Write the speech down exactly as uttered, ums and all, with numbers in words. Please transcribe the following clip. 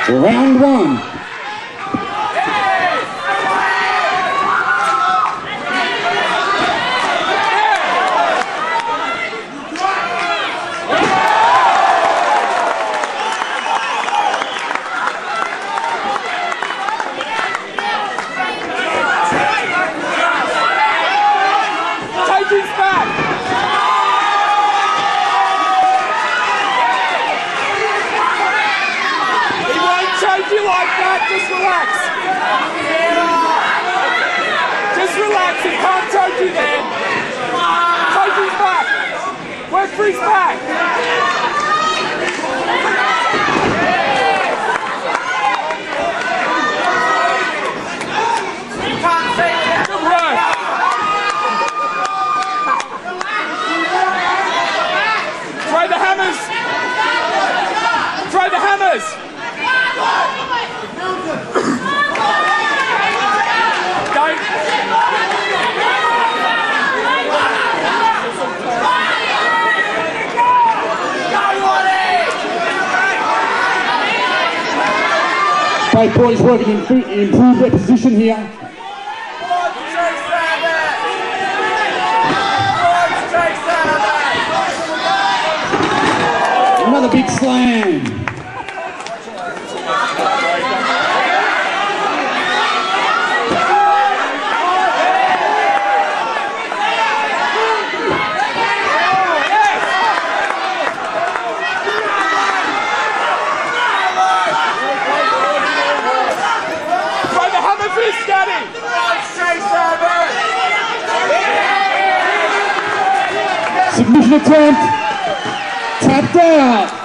Round one. Just relax. Just relax. He can't choke you there. Choke his back. Work for his back. Good work. Throw the hammers. Throw the hammers. Both boys working in improve their position here. Another big slam. Submission attempt, tapped out.